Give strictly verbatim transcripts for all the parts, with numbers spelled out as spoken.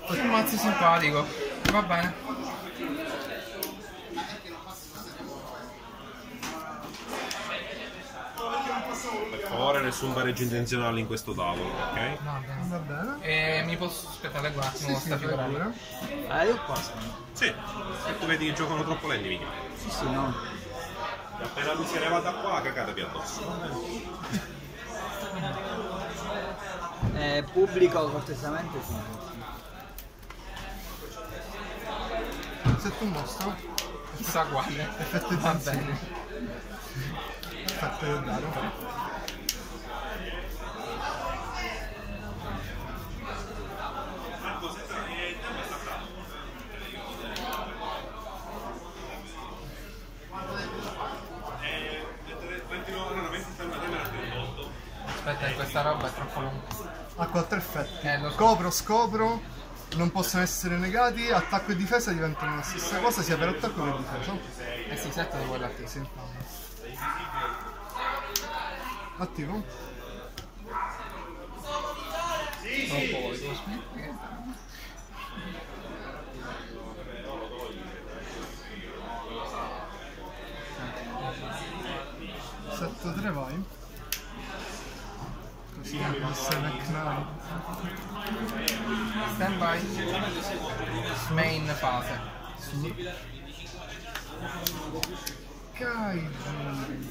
Che mazzo simpatico. Va bene. Per favore, nessun pareggio intenzionale in questo tavolo, ok? Va bene. Va bene. E mi posso aspettare un attimo Sì, sta sì, figura. pure. Eh, io qua sono. Sì, se tu vedi che giocano troppo lenti, mica. Sì, sì, no. E appena lui si è levata qua, cagatevi addosso. Eh, pubblico cortesemente, sì. Se tu mostro, Chissà quale. effetto Va tensione. bene. Effetto del dado. Aspetta, questa roba è troppo lunga. Ha quattro effetti. Eh, lo so. Copro, scopro, non possono essere negati, attacco e difesa diventano la stessa cosa sia per attacco che difesa. Eh sì, sette di quella attiva. Sì. Attivo. Non puoi, devo smettere. sette tre vai. Così mi serve Knight. Stand by. Main fase. Kaiju.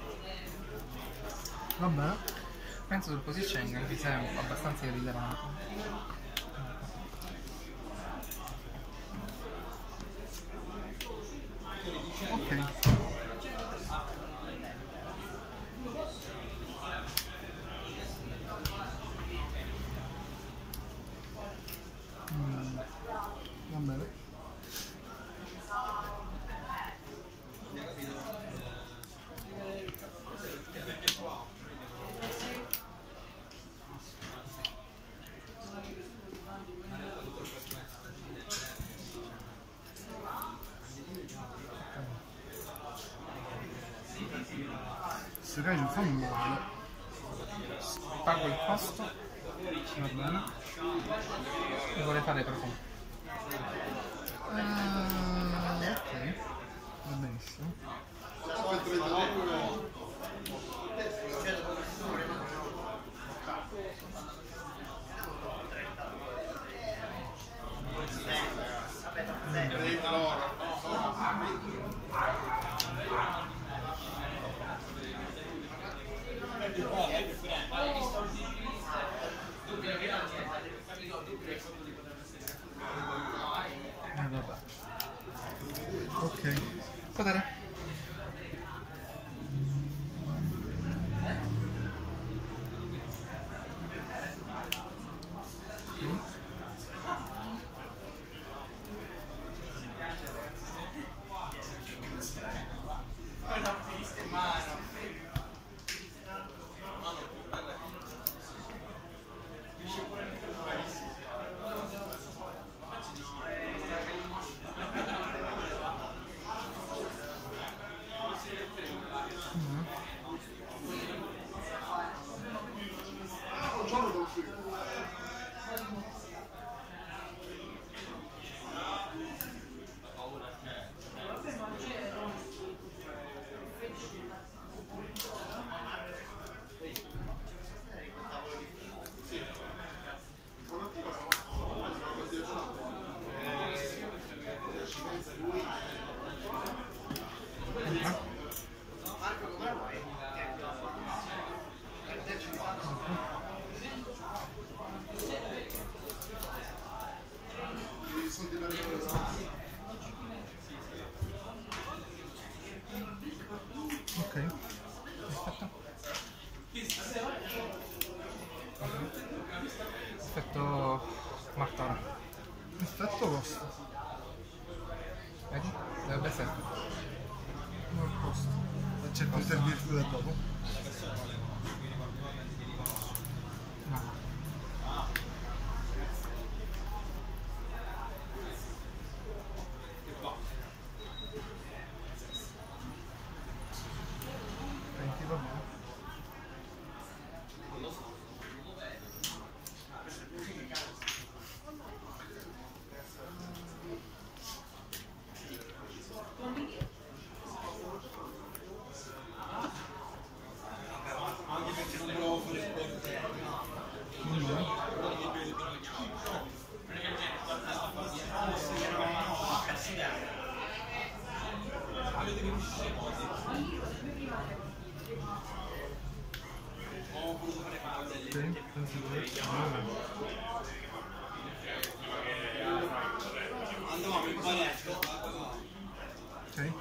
Vabbè. Penso sul positioning anche se è abbastanza irrilevante. Ok. Mm, va bene. Questo Kaiju fa male. Pago il costo. Va bene. E vuole fare profondo. Eh, ok. Va benissimo. Eh, vabbè. Ok. Potere. Ok. Perfetto. Effetto Martona. Effetto costo. Vedi? Dovrebbe essere. Non il costo. Cerco di servirti da dopo. No. venti va bene. Ok.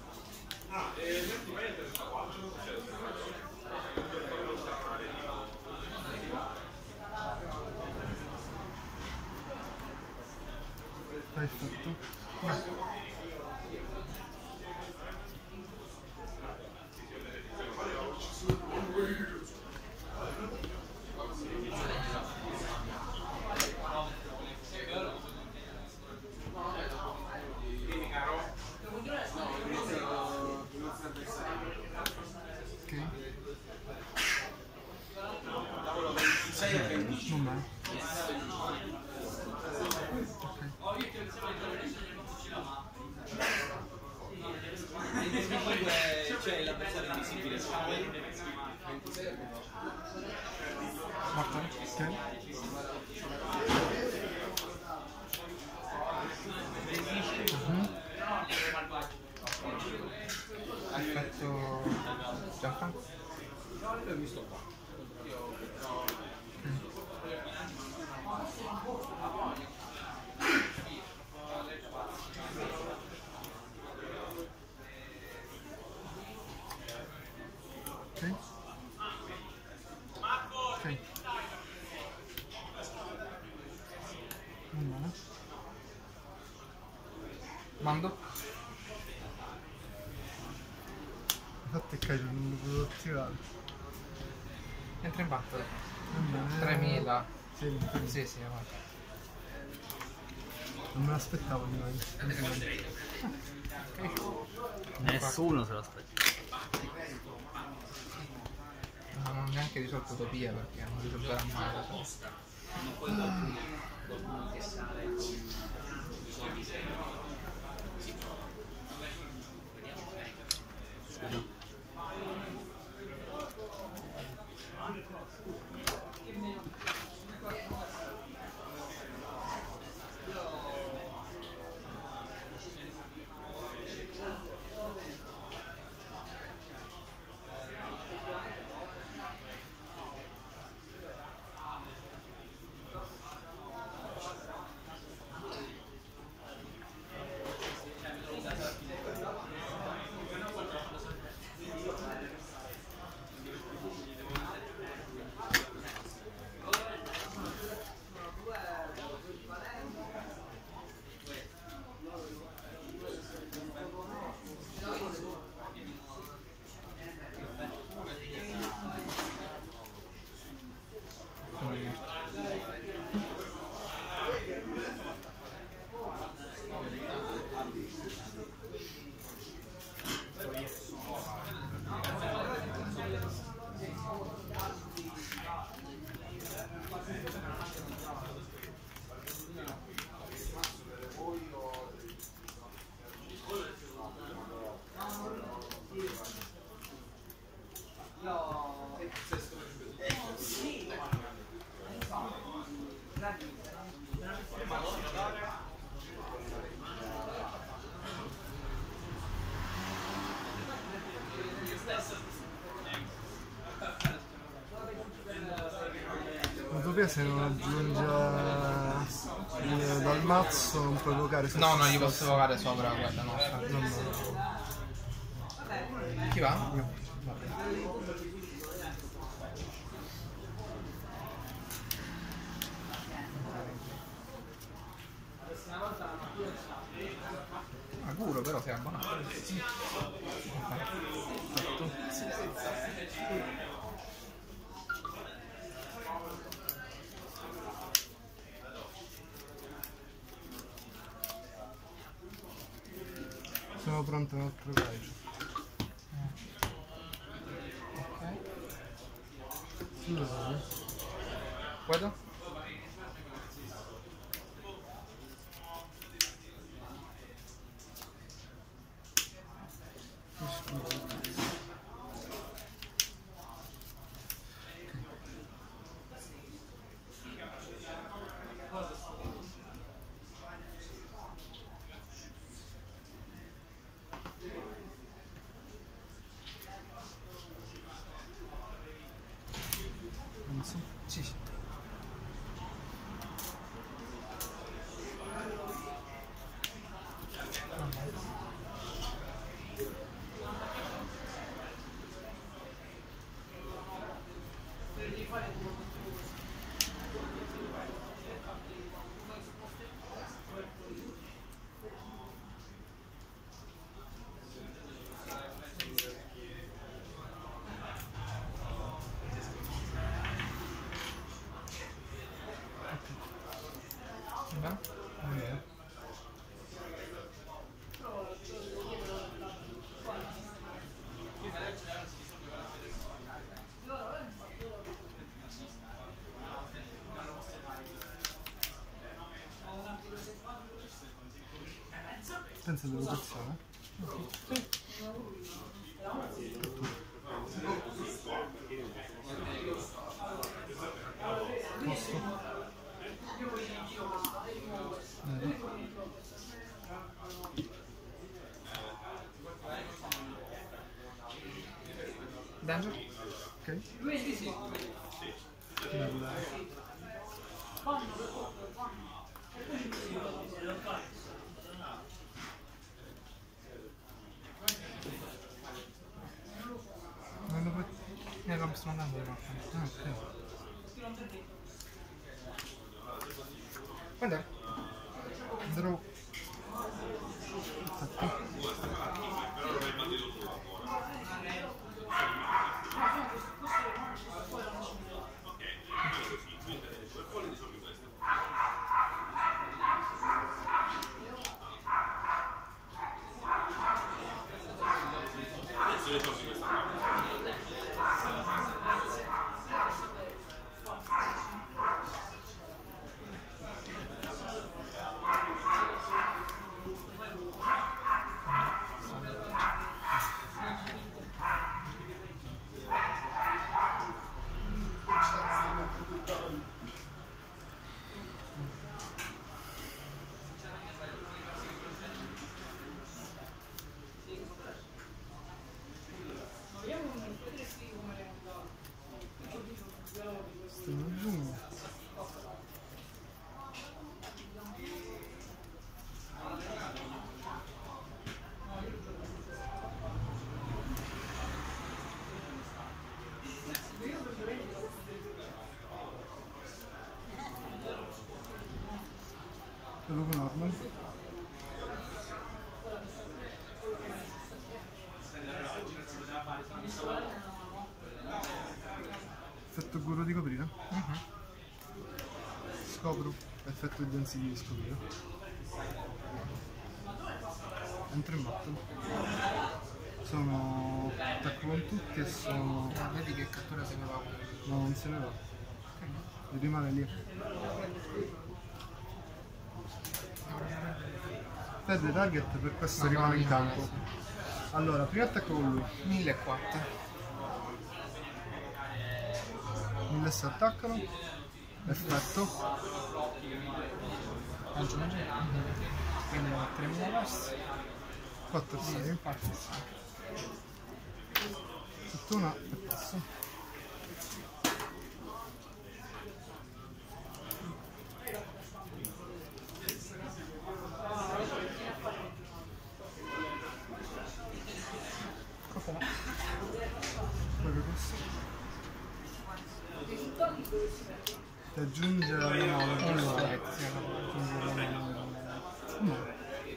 Perfetto. Non male. C'è l'avversario invisibile. Morto? Ok. Mhm. Perfetto. Gianfranco? L'ho visto qua. Ok. Ok. Non male. Mando? Infatti è carino, non lo potevo attivare. Entra in battle. Non male. tremila. Sì, sì. Sì, sì, guarda. Non me l'aspettavo di noi. Nessuno se lo aspetta. Non ho neanche risolto utopia perché non risolverà mai da solo. Utopia se non aggiunge eh, dal mazzo non puoi evocare su No, se no, gli stesso. posso evocare sopra, guarda, no. Non male. Chi va? Io. Ah, Guro però sei abbonato. Sono pronto un altro raggio. Ok. Scusate. Puedo? Non so. Sì, sì. partenza dell'evocazione. Posto. Danger? Ok. Bella. Non lo puoi... Eh, lo sto andando in realtà. Ah, ok. Guarda. Draw. Aspetta. Stiamo giù. Quello con normal. Effetto guru di coprire. Mhm. Scopro. Effetto di density di scoprire. Entro in battle. Sono attacco con tutti e sono. Ah, vedi che cattura se ne va. No, non se ne va. Rimane lì. Perde target, per questo No, rimane no, in rimane, campo. sì. Allora, primo attacco con lui. mille e quattro. mille si attaccano. Effetto. Aggiunge. Quindi tremila versi. quattro e sei. quattro e sei. Fortuna e passo. Cosa va? Proprio questo. Ti aggiunge la mano, giusto? Aggiunge la mano. No.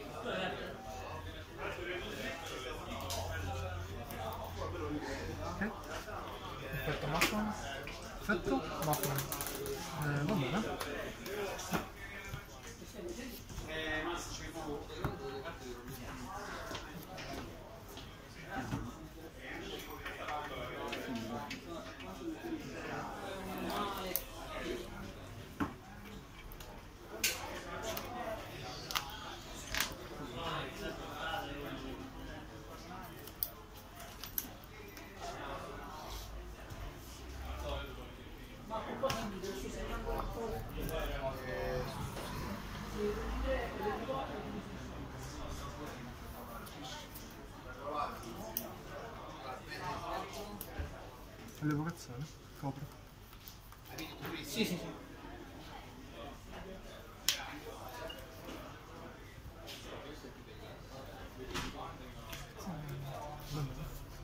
Ok, Effetto Mufflin. perfetto. Mufflin. Eh, va bene. L'evocazione, copro. Sì, sì, sì. Va bene.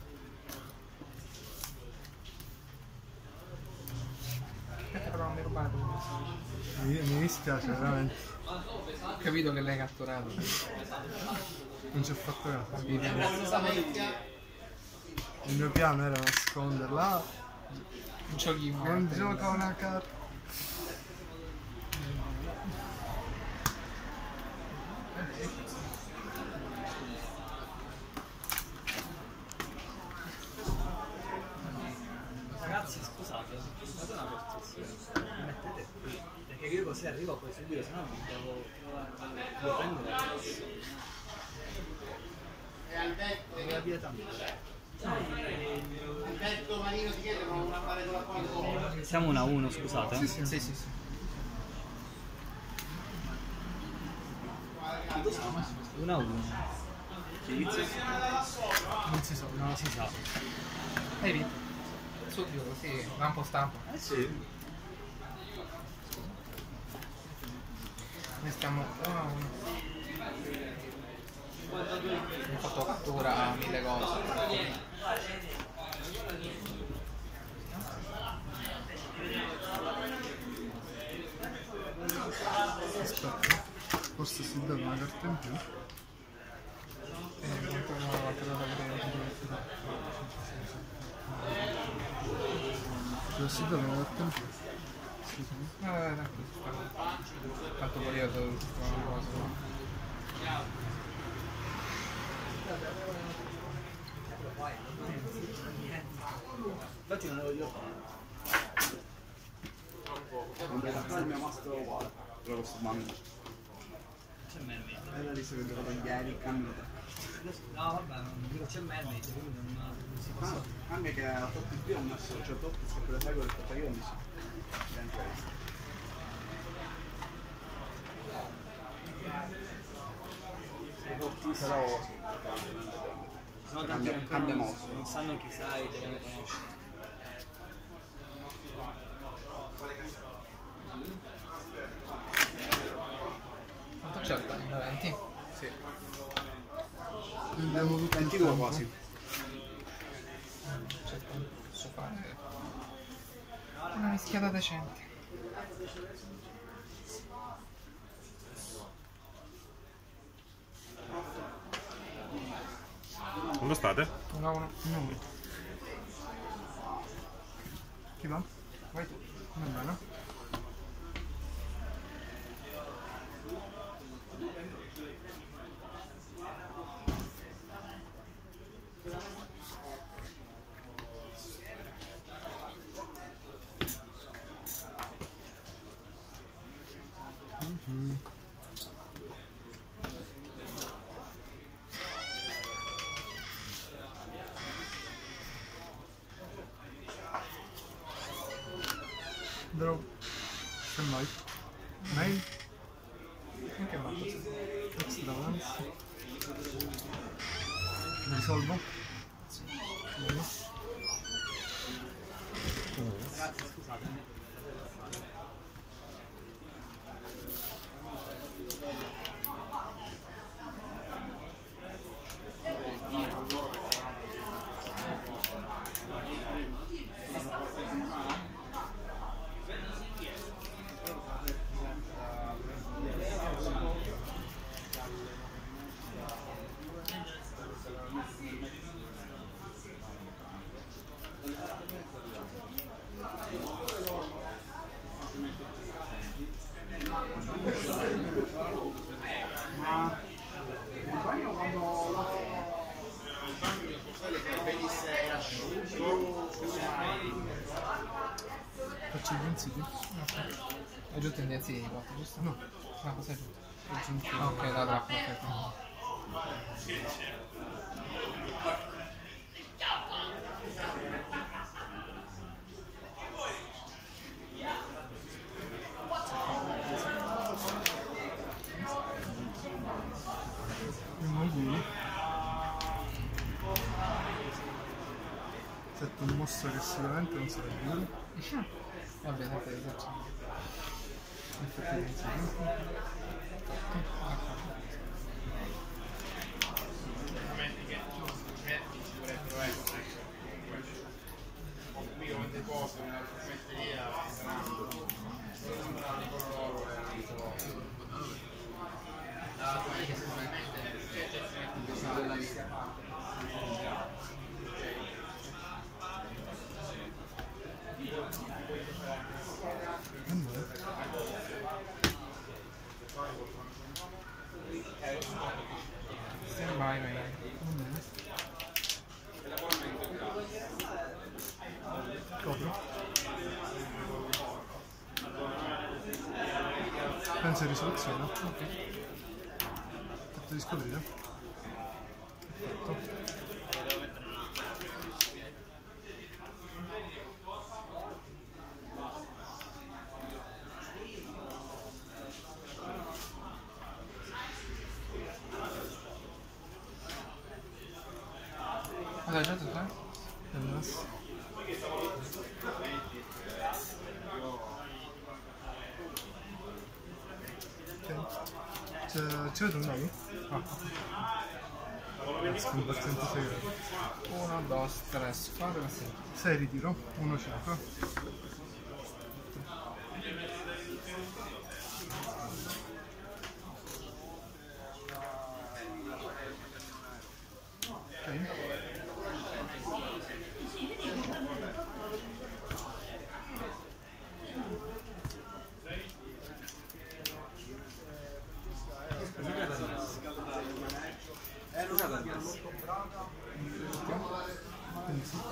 Aspetta però non mi rubare quel messaggio. Mi, mi dispiace veramente. Ho capito che l'hai catturato. Non ci ho fatto caso. Evidentemente. Il mio piano era nasconderla. Giochi in Non carta. gioca una carta. Ragazzi, scusate, fate una cortesia. Mi mettete qui. Perché io così arrivo poi subito, se no mi devo. Devo prendere adesso. La dieta. Siamo una a uno, scusate. Sì, sì, sì. sì. Una a uno. Inizia. Non si so. Non si sa. Hai vinto. Subito così, lampo stampo. Eh sì. Noi stiamo. Oh. Ho fatto cattura a mille cose. Aspetta, forse si dà una carta in più. Eh, quanto no, quanto devo vedere. Cioè si dà una carta in più. Scusami. No, vabbè, tranquillo. Tanto poi io devo fare una cosa. Infatti non lo io fare. Non vedo il mio master uguale. Però lo sto mandando. C'è mermaid. È la lista che devo tagliare il cambio. No, vabbè, non dico c'è mermaid, quindi non, non si può. Ah, cambia che a top più ho messo, cioè top se quelle sai quelle che io ho messo. Dentro. Però Sono tanti cambia, che ancora cambia non, mosso. non sanno chi sei, devono conoscere. Quanto c'è il time? venti? Sì. Prendiamo tutto il ventidue tempo. quasi. C'è il time. Posso fare una mischiata decente. Quando state? uno a uno. No. Chi va? Vai tu. Va bene. Draw. C'è mai. Mail. Anche matto. Extra avanti. Risolvo. Bene. Grazie, scusate. Faccio gli insiti? Hai aggiunto indizi di quattro, giusto? No. No, cosa hai aggiunto? Ho aggiunto. Ah, ok, la trappola, ok. Andiamo qui. Setto un mostro che sicuramente non sarà duro. Vabbè, sempre di faccio. Infatti gli insiti. Stand by me. Copro. Penso di risoluzione. Ok. Fatto di scoprire. Perfetto. fatto. Cosa già tu sai? È messo. C'è, c'è vedo un lago? Scombattente segreto. uno, due, tre, quattro, cinque. sei ritiro, uno cinque. Ok. Quindi sì.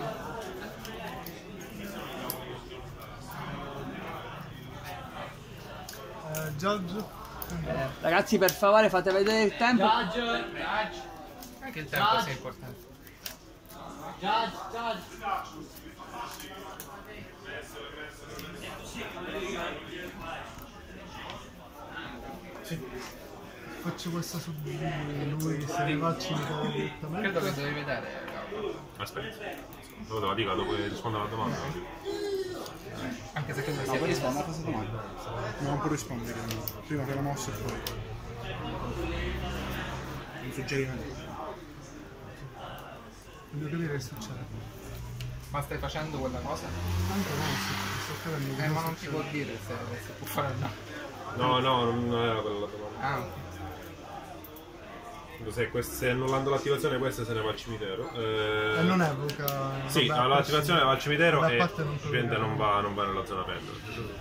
Eh, Judge. Eh, ragazzi, per favore, fate vedere il tempo. Anche il tempo sia importante. Sì. Faccio questa su di lui, se ne va ci metà direttamente. Credo che devi vedere. Aspetta. Dove te la dica dopo che rispondo alla domanda? Anche se credo No, sia poi rispondi a questa domanda. Non può rispondere prima che la mossa e poi. Un suggerimento. Voglio capire che succede. Ma stai facendo quella cosa? Anche no, sto, sto capendo Eh, cosa ma non ti succede. può dire se, se può fare o no. No, no, non era quella la domanda. Ah, ok. Se, quest- se annullando l'attivazione questa se ne va al cimitero. Eh, E non evoca. Sì, vabbè, allora, l'attivazione va al cimitero vabbè, a e parte non ovviamente non problema. va, non va nella zona pendolo.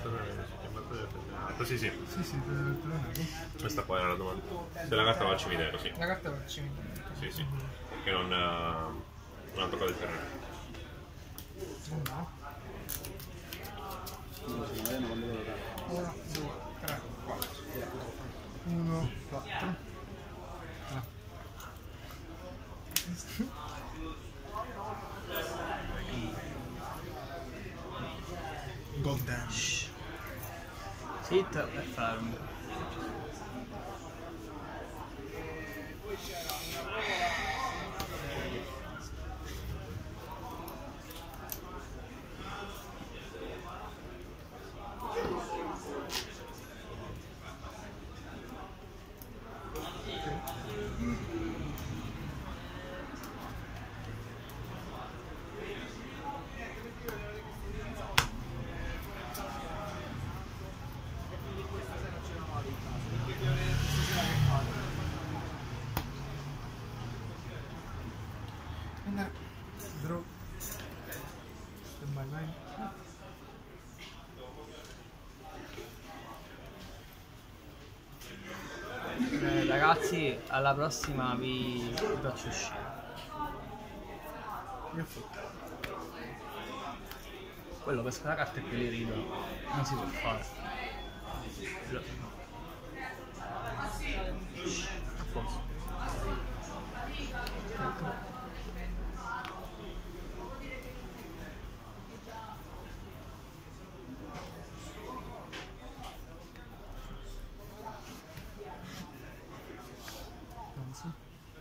Sì, sì. Sì, sì, te, te lo nego. Questa qua era la domanda. Se la carta va al cimitero, sì. La carta va al cimitero. Sì, sì. Perché non, eh, non ha toccato il terreno. No. uno, due, tre, quattro. uno, quattro. Gold Dash. Sit e fermo. Draw. Stand by line. Eh, ragazzi, alla prossima vi vi faccio uscire. Io fatto. Quello pesca la carta e poi li rido. Non si può fare. Lo- A posto. Penso.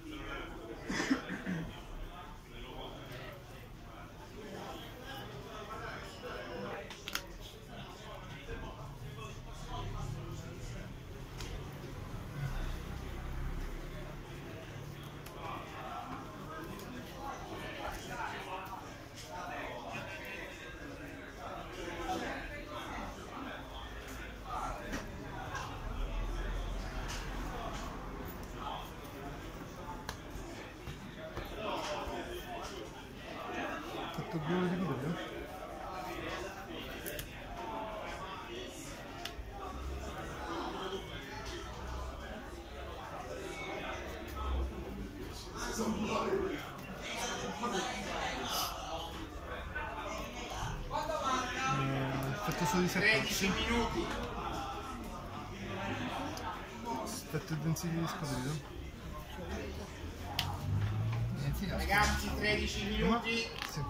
Fatto due di video. Eh, Effetto solo di sette. minuti. Effetto density scoprito. Niente, no. Ragazzi, tredici minuti. Sì.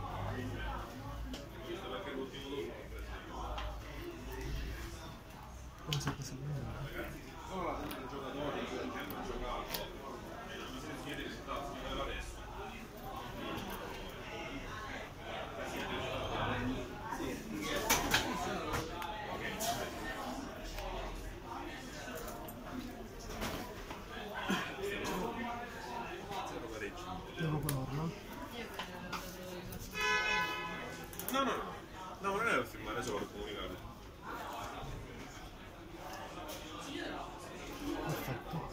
Non so cosa dire. Devo colorlo. No, no, no. No, non è da filmare, solo per comunicare. Perfetto.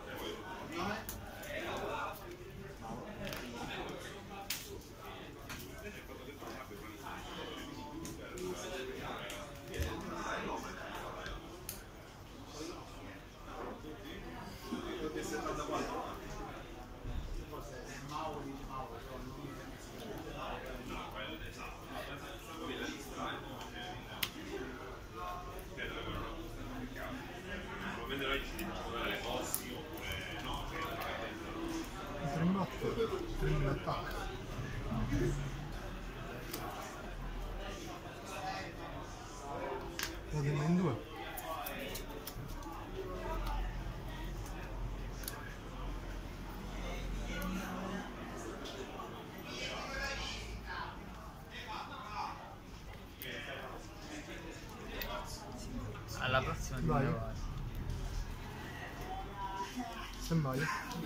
Trimotto, trim attack. Vediamo in due. Alla prossima ti Vai. provare. Semmai.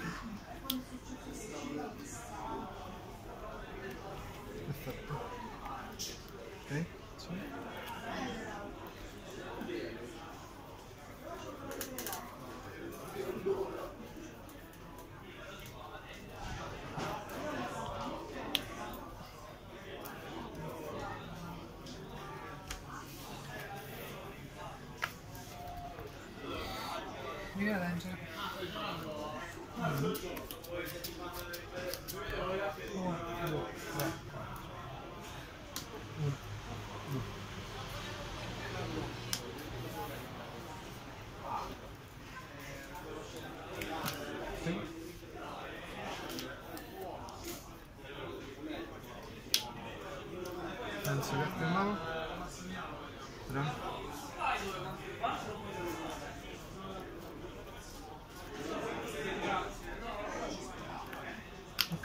Perfetto. Ok? Sì. Vieni ad Angela. Sì. Penso carta in mano. Tre. Ok.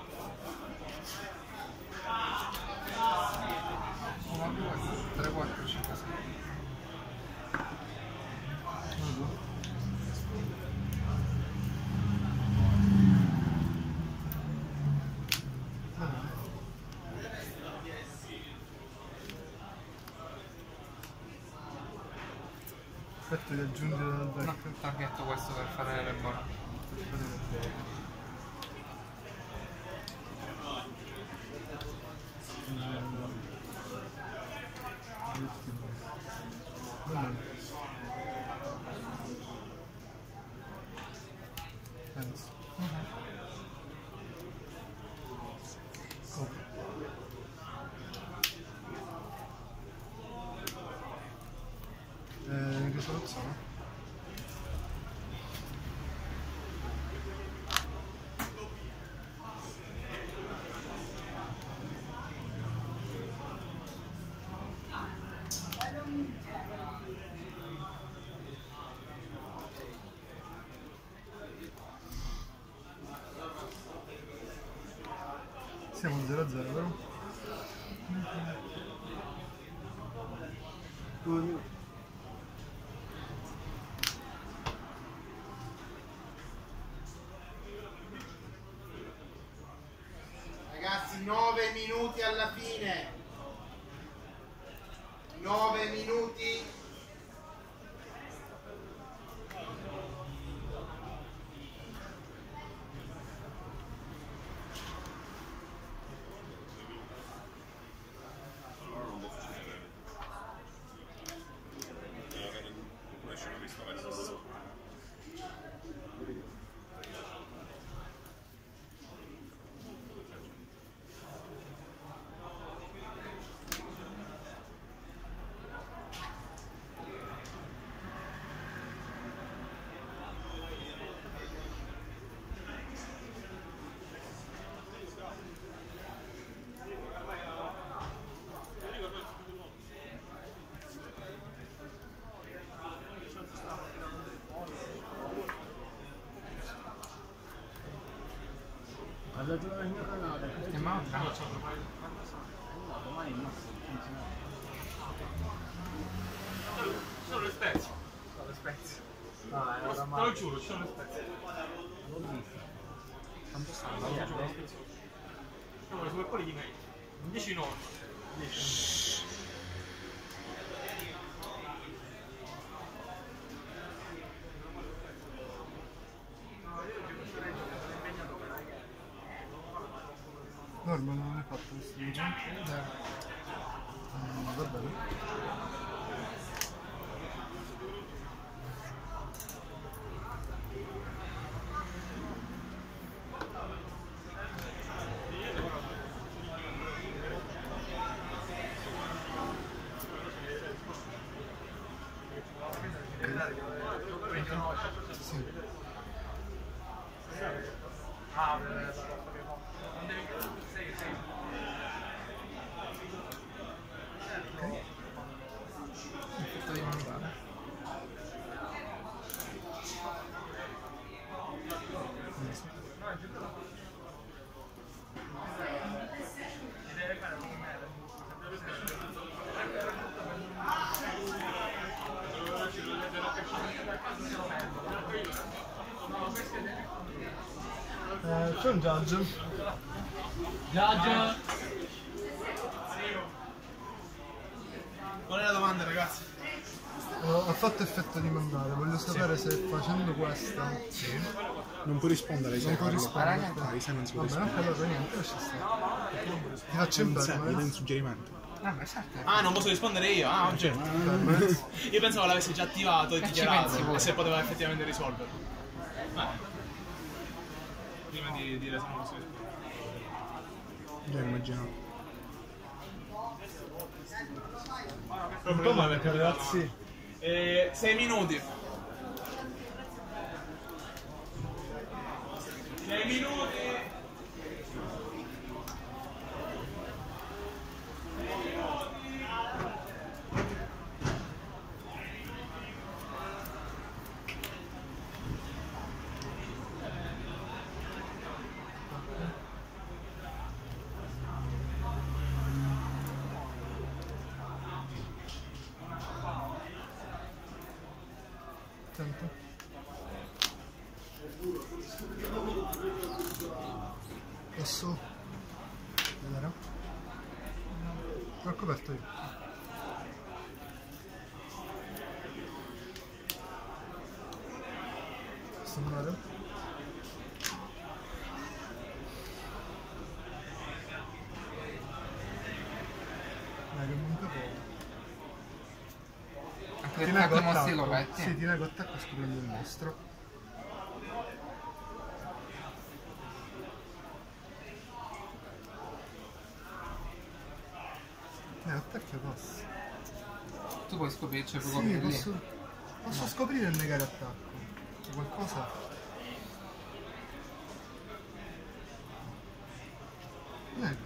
uno, due, tre, quattro, cinque, sei. uno, due. Aspetta di aggiungere dal No, vecchio. targetto questo per fare le buone. Va bene. Penso. Copri. Eh, risoluzione? Siamo zero a zero, vero? Ragazzi, nove minuti alla fine. nove minuti. dato il mio canale. E ma No, domani il nostro funziona. Ci sono le spezie. le spezie. No, è Te una lo mano. giuro, ci sono le spezie. L'ho visto. Quanto stanno? No, come quelli di me. dieci no. Norma non hai fatto questo video? Mm, va bene. Sì. Ah, sei, sei. Ok. Effetto di mandare. Eh, c'è un judge. Già, qual è la domanda, ragazzi? Ho ha fatto effetto di mandare, voglio sapere se facendo questa Non può rispondere, non può rispondere. Ah, sai, non si può Va bene, rispondere. allora niente, lascia stare. Ti faccio Non sa, infermo, gli dai eh? un suggerimento. Ah, ma esatto. Ah, non posso rispondere io? Ah, ok. Fermo, eh? Io pensavo l'avessi già attivato e Che ci dichiarato pensi voi? e se poteva effettivamente risolverlo. Vai. Prima di dire se non posso rispondere. Già immaginato. Un po' male, ragazzi. Eh, sei minuti. sei minuti. Attento. Posso vedere? L'ho coperto io. Posso andare? Dai, che manca poco. Anche Ti per nego quanto mostri attacco. corretti. Sì, ti nego attacco scoprendo il mostro. Eh, attacchi e passi. Tu puoi scoprire, cioè puoi Sì, coprire lì. posso, posso scoprire e negare attacco. C'è qualcosa? Nego.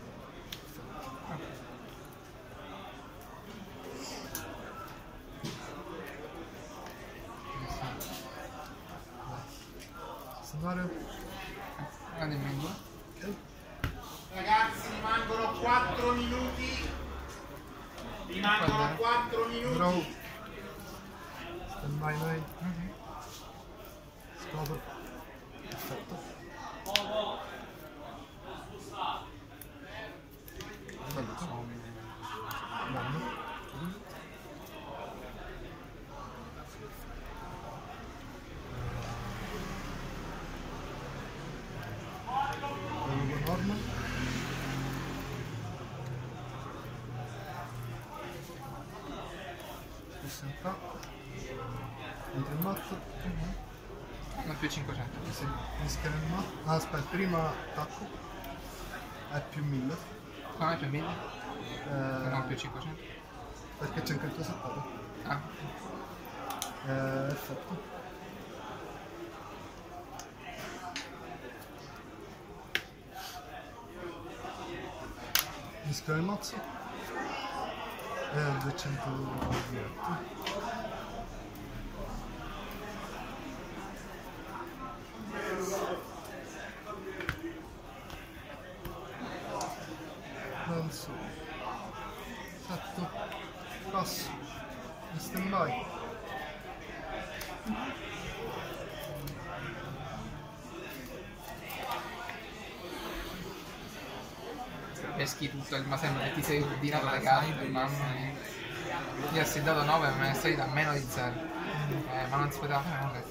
Posso andare? Guarda in menu. Ok. Ragazzi, rimangono quattro minuti. Rimangono quattro minuti. Draw. Stand by noi. Scopro. Perfetto. Perfetto. Danno. Evoluo norma. Questo è qua. Entra in matto. Non più cinquecento. Sì, mischia nel matto. Ah, aspetta, prima attacco. È più mille. Come più mille? Eh, Non più cinquecento. perché c'è anche il tuo settato. Ah, Eh, perfetto. Mischio nel mazzo. E duecento diretti. peschi tutto, ma sembra che ti sei ordinato le carte, mamma mia. Io ho dato nove e me ne è salita a meno di zero. Eh, ma non si poteva fare nulla.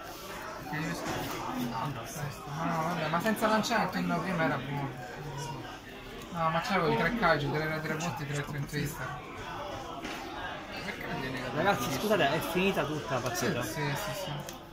Ma no, vabbè, ma senza lanciare il turno prima era buono. No, ma c'avevo i tre kaiju, tre, tre botti, tre tre twister. Perché non viene Ragazzi, scusate, è finita tutta la partita? Sì, sì, sì.